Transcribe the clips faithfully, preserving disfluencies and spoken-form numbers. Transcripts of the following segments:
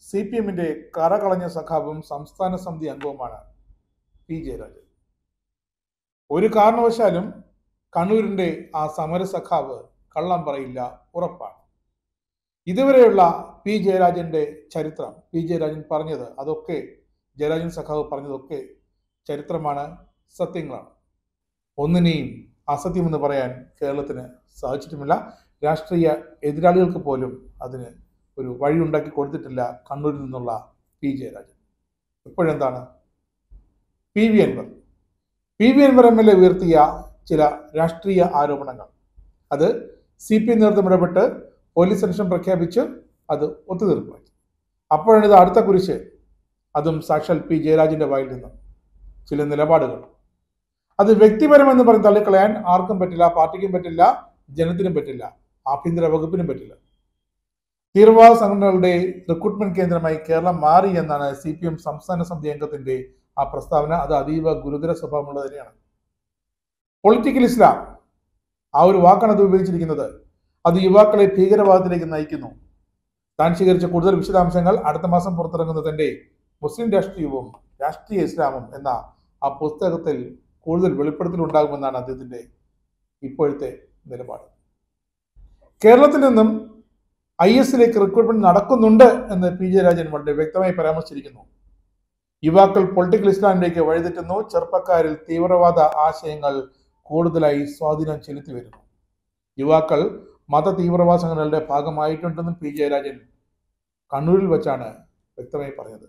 C P എമ്മിന്റെ കറകളഞ്ഞ സഖാവും സംസ്ഥാന സമിതി അംഗവുമാണ് പി ജയരാജൻ. ഒരു കാരണവശാലും കണ്ണൂരിന്റെ ആ സമര സഖാവ് കള്ളം പറയില്ല, ഉറപ്പാണ്. ഇതുവരെയുള്ള പി ജയരാജന്റെ ചരിത്രം, പി ജയരാജൻ പറഞ്ഞത് അതൊക്കെ, ജയരാജൻ സഖാവ് പറഞ്ഞതൊക്കെ ചരിത്രമാണ്, സത്യങ്ങളാണ്. ഒന്നിനെയും അസത്യമെന്ന് പറയാൻ കേരളത്തിന് സാധിച്ചിട്ടുമില്ല. രാഷ്ട്രീയ എതിരാളികൾക്ക് പോലും അതിന് ഒരു വഴി ഉണ്ടാക്കി കൊടുത്തിട്ടില്ല കണ്ണൂരിൽ നിന്നുള്ള പി ജയരാജൻ. ഇപ്പോഴെന്താണ് P V Anvar P V Anvar M L A ഉയർത്തിയ ചില രാഷ്ട്രീയ ആരോപണങ്ങൾ, അത് സി പി എം നേതൃത്വം ഇടപെട്ട് പോലീസ് അന്വേഷണം പ്രഖ്യാപിച്ച് അത് ഒത്തുതീർപ്പാക്കി. അപ്പോഴാണ് ഇത് അടുത്ത കുരിശ്, അതും സാക്ഷാൽ പി ജയരാജന്റെ വായിൽ നിന്ന് ചില നിലപാടുകൾ. അത് വ്യക്തിപരമെന്ന് പറഞ്ഞ് തള്ളിക്കളയാൻ ആർക്കും പറ്റില്ല, പാർട്ടിക്കും പറ്റില്ല, ജനത്തിനും പറ്റില്ല, ആഭ്യന്തര വകുപ്പിനും പറ്റില്ല. തീവ്രവാദ സംഘടനകളുടെ റിക്രൂട്ട്മെന്റ് കേന്ദ്രമായി കേരളം മാറി എന്നാണ് സി പി എം സംസ്ഥാന സമിതി അംഗത്തിന്റെ ആ പ്രസ്താവന. അത് അതീവ ഗുരുതര സ്വഭാവമുള്ളത് തന്നെയാണ്. പൊളിറ്റിക്കൽ ഇസ്ലാം, ആ ഒരു വാക്കാണ് അത് ഉപയോഗിച്ചിരിക്കുന്നത്. അത് യുവാക്കളെ ഭീകരവാദത്തിലേക്ക് നയിക്കുന്നു. താൻ സ്വീകരിച്ച കൂടുതൽ വിശദാംശങ്ങൾ അടുത്ത മാസം പുറത്തിറങ്ങുന്നതിന്റെ മുസ്ലിം രാഷ്ട്രീയവും രാഷ്ട്രീയ ഇസ്ലാമും എന്ന ആ പുസ്തകത്തിൽ കൂടുതൽ വെളിപ്പെടുത്തലുണ്ടാകുമെന്നാണ് അദ്ദേഹത്തിന്റെ ഇപ്പോഴത്തെ നിലപാട്. കേരളത്തിൽ നിന്നും ഐ എസിലേക്ക് റിക്രൂട്ട്മെന്റ് നടക്കുന്നുണ്ട് എന്ന് പി ജയരാജൻ വളരെ വ്യക്തമായി പരാമർശിച്ചിരിക്കുന്നു. യുവാക്കൾ പൊളിറ്റിക്കൽ ഇസ്ലാമിലേക്ക് വഴിതെറ്റുന്നു, ചെറുപ്പക്കാരിൽ തീവ്രവാദ ആശയങ്ങൾ കൂടുതലായി സ്വാധീനം ചെലുത്തി വരുന്നു, യുവാക്കൾ മത തീവ്രവാദ സംഘടനകളുടെ ഭാഗമായിട്ടുണ്ടെന്നും പി ജയരാജൻ കണ്ണൂരിൽ വെച്ചാണ് വ്യക്തമായി പറഞ്ഞത്.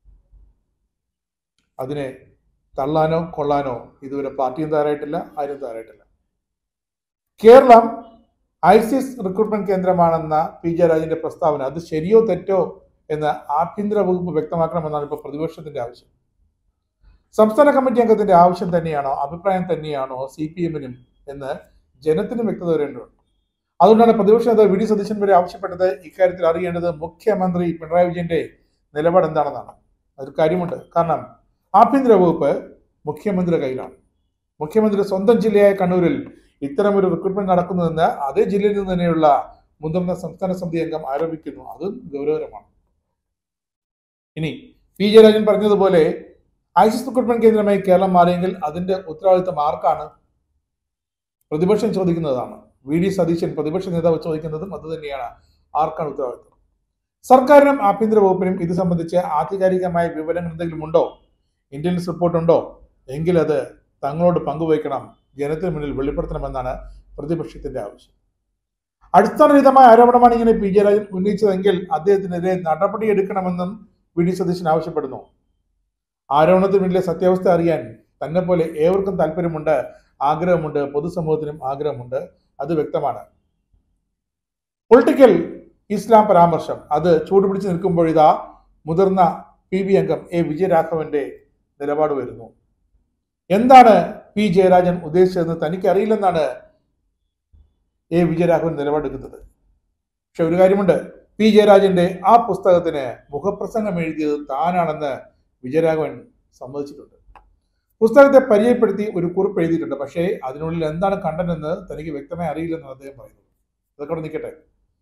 അതിനെ തള്ളാനോ കൊള്ളാനോ ഇതുവരെ പാർട്ടിയും തയ്യാറായിട്ടില്ല, ആരും തയ്യാറായിട്ടില്ല. കേരളം ഐസിസ് റിക്രൂട്ട്മെന്റ് കേന്ദ്രമാണെന്ന പി ജയരാജന്റെ പ്രസ്താവന, അത് ശരിയോ തെറ്റോ എന്ന് ആഭ്യന്തര വകുപ്പ് വ്യക്തമാക്കണമെന്നാണ് ഇപ്പോൾ പ്രതിപക്ഷത്തിന്റെ ആവശ്യം. സംസ്ഥാന കമ്മിറ്റി അംഗത്തിന്റെ ആവശ്യം തന്നെയാണോ, അഭിപ്രായം തന്നെയാണോ സി പി എമ്മിനും എന്ന് ജനത്തിനും വ്യക്തത വരേണ്ടതുണ്ട്. അതുകൊണ്ടാണ് പ്രതിപക്ഷ നേതാവ് വി ഡി സതീശൻ വരെ ആവശ്യപ്പെട്ടത് ഇക്കാര്യത്തിൽ അറിയേണ്ടത് മുഖ്യമന്ത്രി പിണറായി വിജയന്റെ നിലപാട് എന്താണെന്നാണ്. അതൊരു കാര്യമുണ്ട്. കാരണം ആഭ്യന്തര വകുപ്പ് മുഖ്യമന്ത്രിയുടെ കയ്യിലാണ്. മുഖ്യമന്ത്രി സ്വന്തം ജില്ലയായ കണ്ണൂരിൽ ഇത്തരമൊരു റിക്രൂട്ട്മെന്റ് നടക്കുന്നതെന്ന് അതേ ജില്ലയിൽ നിന്ന് തന്നെയുള്ള മുതിർന്ന സംസ്ഥാന സമിതി അംഗം ആരോപിക്കുന്നു. അതും ഗൗരവകരമാണ്. ഇനി പി ജയരാജൻ പറഞ്ഞതുപോലെ ഐസിസ് റിക്രൂട്ട്മെന്റ് കേന്ദ്രമായി കേരളം മാറിയെങ്കിൽ അതിന്റെ ഉത്തരവാദിത്തം ആർക്കാണ്? പ്രതിപക്ഷം ചോദിക്കുന്നതാണ്. വി ഡി സതീശൻ പ്രതിപക്ഷ നേതാവ് ചോദിക്കുന്നതും അത് തന്നെയാണ്. ആർക്കാണ് ഉത്തരവാദിത്തം? സർക്കാരിനും ആഭ്യന്തര വകുപ്പിനും ഇത് സംബന്ധിച്ച് ആധികാരികമായ വിവരങ്ങൾ എന്തെങ്കിലും ഉണ്ടോ, ഇന്റലിജൻസ് റിപ്പോർട്ട് ഉണ്ടോ എങ്കിൽ അത് തങ്ങളോട് പങ്കുവയ്ക്കണം, ജനത്തിന് മുന്നിൽ വെളിപ്പെടുത്തണമെന്നാണ് പ്രതിപക്ഷത്തിന്റെ ആവശ്യം. അടിസ്ഥാനരഹിതമായ ആരോപണമാണ് ഇങ്ങനെ പി ജയരാജൻ ഉന്നയിച്ചതെങ്കിൽ അദ്ദേഹത്തിനെതിരെ നടപടിയെടുക്കണമെന്നും വി ഡി സതീശൻ ആവശ്യപ്പെടുന്നു. ആരോപണത്തിന് പിന്നിലെ സത്യാവസ്ഥ അറിയാൻ തന്നെ പോലെ ഏവർക്കും താല്പര്യമുണ്ട്, ആഗ്രഹമുണ്ട്, പൊതുസമൂഹത്തിനും ആഗ്രഹമുണ്ട്. അത് വ്യക്തമാണ്. പൊളിറ്റിക്കൽ ഇസ്ലാം പരാമർശം അത് ചൂടുപിടിച്ച് നിൽക്കുമ്പോൾ ഇതാ മുതിർന്ന പി ബി അംഗം എ വിജയരാഘവന്റെ നിലപാട് വരുന്നു. എന്താണ് പി ജയരാജൻ ഉദ്ദേശിച്ചതെന്ന് തനിക്ക് അറിയില്ലെന്നാണ് എ വിജയരാഘവൻ നിലപാടെടുക്കുന്നത്. പക്ഷെ ഒരു കാര്യമുണ്ട്, പി ജയരാജന്റെ ആ പുസ്തകത്തിന് മുഖപ്രസംഗം എഴുതിയത് താനാണെന്ന് വിജയരാഘവൻ സമ്മതിച്ചിട്ടുണ്ട്. പുസ്തകത്തെ പരിചയപ്പെടുത്തി ഒരു കുറിപ്പ് എഴുതിയിട്ടുണ്ട്. പക്ഷേ അതിനുള്ളിൽ എന്താണ് കണ്ടന്റ് എന്ന് തനിക്ക് വ്യക്തമായി അറിയില്ലെന്നാണ് അദ്ദേഹം പറയുന്നത്. അതൊക്കെ നിൽക്കട്ടെ.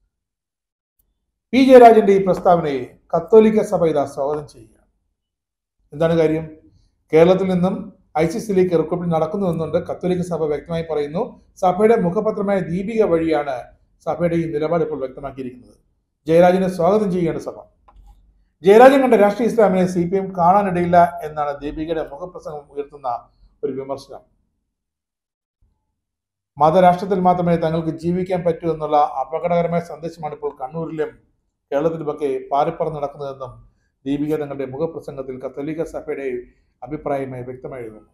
പി ജയരാജന്റെ ഈ പ്രസ്താവനയെ കത്തോലിക്ക സഭ ഇതാ സ്വാഗതം ചെയ്യുക. എന്താണ് കാര്യം? കേരളത്തിൽ നിന്നും ഐസിസിലേക്ക് റിക്രൂട്ട്മെന്റ് നടക്കുന്നുവെന്നുണ്ട് കത്തോലിക്ക സഭ വ്യക്തമായി പറയുന്നു. സഭയുടെ മുഖപത്രമായ ദീപിക വഴിയാണ് സഭയുടെ ഈ നിലപാട് ഇപ്പോൾ വ്യക്തമാക്കിയിരിക്കുന്നത്. ജയരാജനെ സ്വാഗതം ചെയ്യുകയാണ് സഭ. ജയരാജൻ കണ്ട രാഷ്ട്രീയ ഇസ്ലാമിനെ സി പി എം കാണാനിടയില്ല എന്നാണ് ദീപികയുടെ മുഖപ്രസംഗം ഉയർത്തുന്ന ഒരു വിമർശനം. മതരാഷ്ട്രത്തിൽ മാത്രമേ തങ്ങൾക്ക് ജീവിക്കാൻ പറ്റൂ എന്നുള്ള അപകടകരമായ സന്ദേശമാണ് ഇപ്പോൾ കണ്ണൂരിലും കേരളത്തിലുമൊക്കെ പാറിപ്പറന്ന് നടക്കുന്നതെന്നും ദീപിക തങ്ങളുടെ മുഖപ്രസംഗത്തിൽ കത്തോലിക്ക സഭയുടെ അഭിപ്രായമായി വ്യക്തമായി എഴുതുന്നു.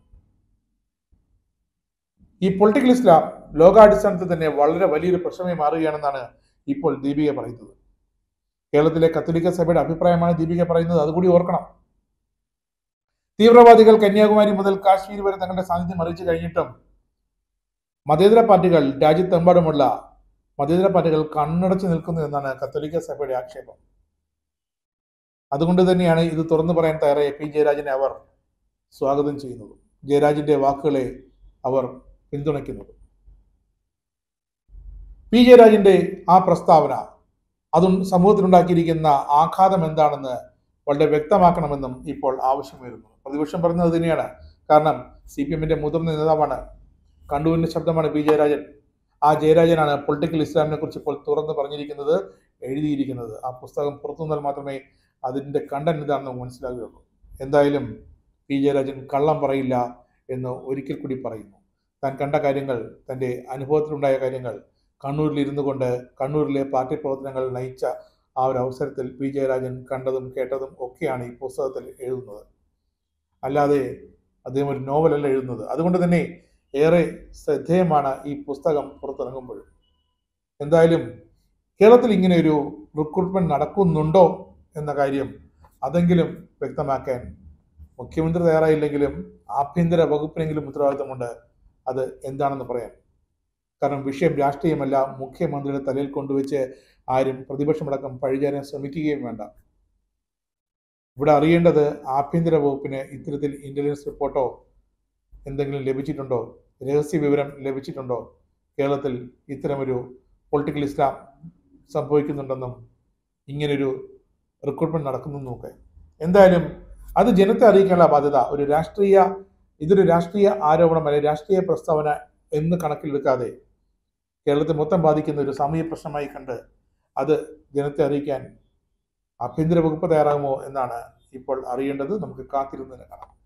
ഈ പൊളിറ്റിക്കൽ ഇസ്ലാം ലോകാടിസ്ഥാനത്തിൽ തന്നെ വളരെ വലിയൊരു പ്രശ്നമായി മാറുകയാണെന്നാണ് ഇപ്പോൾ ദീപിക പറയുന്നത്. കേരളത്തിലെ കത്തോലിക്ക സഭയുടെ അഭിപ്രായമാണ് ദീപിക പറയുന്നത്, അതുകൂടി ഓർക്കണം. തീവ്രവാദികൾ കന്യാകുമാരി മുതൽ കാശ്മീർ വരെ തങ്ങളുടെ സാന്നിധ്യം അറിയിച്ചു കഴിഞ്ഞിട്ടും മതേതര പാർട്ടികൾ, രാജ്യത്തെമ്പാടുമുള്ള മതേതര പാർട്ടികൾ കണ്ണടച്ചു നിൽക്കുന്നു എന്നാണ് കത്തോലിക്ക സഭയുടെ ആക്ഷേപം. അതുകൊണ്ട് തന്നെയാണ് ഇത് തുറന്നു പറയാൻ തയ്യാറായ പി ജയരാജനെ അവർ സ്വാഗതം ചെയ്യുന്നത്, ജയരാജന്റെ വാക്കുകളെ അവർ പിന്തുണയ്ക്കുന്നത്. പി ജയരാജന്റെ ആ പ്രസ്താവന അതും സമൂഹത്തിലുണ്ടാക്കിയിരിക്കുന്ന ആഘാതം എന്താണെന്ന് വളരെ വ്യക്തമാക്കണമെന്നും ഇപ്പോൾ ആവശ്യം വരുന്നു. പ്രതിപക്ഷം പറയുന്നത് തന്നെയാണ്. കാരണം സി പി എമ്മിന്റെ മുതിർന്ന നേതാവാണ്, കണ്ണൂരിന്റെ ശബ്ദമാണ് പി ജയരാജൻ. ആ ജയരാജനാണ് പൊളിറ്റിക്കൽ ഇസ്ലാമിനെ കുറിച്ച് ഇപ്പോൾ തുറന്ന് പറഞ്ഞിരിക്കുന്നത്, എഴുതിയിരിക്കുന്നത്. ആ പുസ്തകം പുറത്തു വന്നാൽ മാത്രമേ അതിൻ്റെ കണ്ടന്റ് എന്താണെന്ന് നമുക്ക് മനസ്സിലാകുകയുള്ളൂ. എന്തായാലും പി ജയരാജൻ കള്ളം പറയില്ല എന്ന് ഒരിക്കൽ കൂടി പറയുന്നു. താൻ കണ്ട കാര്യങ്ങൾ, തൻ്റെ അനുഭവത്തിലുണ്ടായ കാര്യങ്ങൾ, കണ്ണൂരിൽ ഇരുന്നു കൊണ്ട് കണ്ണൂരിലെ പാർട്ടി പ്രവർത്തനങ്ങൾ നയിച്ച ആ ഒരു അവസരത്തിൽ പി ജയരാജൻ കണ്ടതും കേട്ടതും ഒക്കെയാണ് ഈ പുസ്തകത്തിൽ എഴുതുന്നത്. അല്ലാതെ അദ്ദേഹം ഒരു നോവലല്ല എഴുതുന്നത്. അതുകൊണ്ട് തന്നെ ഏറെ ശ്രദ്ധേയമാണ് ഈ പുസ്തകം പുറത്തിറങ്ങുമ്പോഴും. എന്തായാലും കേരളത്തിൽ ഇങ്ങനെ ഒരു റിക്രൂട്ട്മെന്റ് നടക്കുന്നുണ്ടോ എന്ന കാര്യം അതെങ്കിലും വ്യക്തമാക്കാൻ മുഖ്യമന്ത്രി തയ്യാറായില്ലെങ്കിലും ആഭ്യന്തര വകുപ്പിനെങ്കിലും ഉത്തരവാദിത്തമുണ്ട് അത് എന്താണെന്ന് പറയാൻ. കാരണം വിഷയം രാഷ്ട്രീയമല്ല, മുഖ്യമന്ത്രിയുടെ തലയിൽ കൊണ്ടുവച്ച് ആരും പ്രതിപക്ഷമടക്കം പഴിചാരാൻ ശ്രമിക്കുകയും വേണ്ട. ഇവിടെ അറിയേണ്ടത് ആഭ്യന്തര വകുപ്പിന് ഇത്തരത്തിൽ ഇന്റലിജൻസ് റിപ്പോർട്ടോ എന്തെങ്കിലും ലഭിച്ചിട്ടുണ്ടോ, രഹസ്യ വിവരം ലഭിച്ചിട്ടുണ്ടോ, കേരളത്തിൽ ഇത്തരമൊരു പൊളിറ്റിക്കൽ ഇസ്ലാം സംഭവിക്കുന്നുണ്ടെന്നും ഇങ്ങനൊരു റിക്രൂട്ട്മെന്റ് നടക്കുന്നു നോക്കെ. എന്തായാലും അത് ജനത്തെ അറിയിക്കാനുള്ള ബാധ്യത ഒരു രാഷ്ട്രീയ ഇതൊരു രാഷ്ട്രീയ ആരോപണമല്ല, രാഷ്ട്രീയ പ്രസ്താവന എന്ന് കണക്കിലെടുക്കാതെ കേരളത്തെ മൊത്തം ബാധിക്കുന്ന ഒരു സാമൂഹ്യ പ്രശ്നമായി കണ്ട് അത് ജനത്തെ അറിയിക്കാൻ ആഭ്യന്തര വകുപ്പ് തയ്യാറാകുമോ എന്നാണ് ഇപ്പോൾ അറിയേണ്ടത്. നമുക്ക് കാത്തിരുന്ന് കാണാം.